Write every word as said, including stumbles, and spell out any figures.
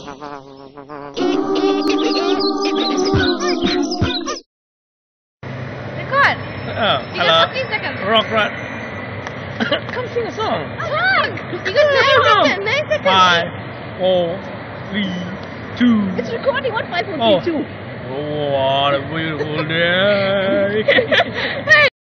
Record. Oh, You got fifteen seconds. Rock, rock. Come sing a song. Talk. You got nine seconds. Nine seconds. Five, four, three, two. It's recording. What five, four, Oh. three, two? Oh, what a beautiful day.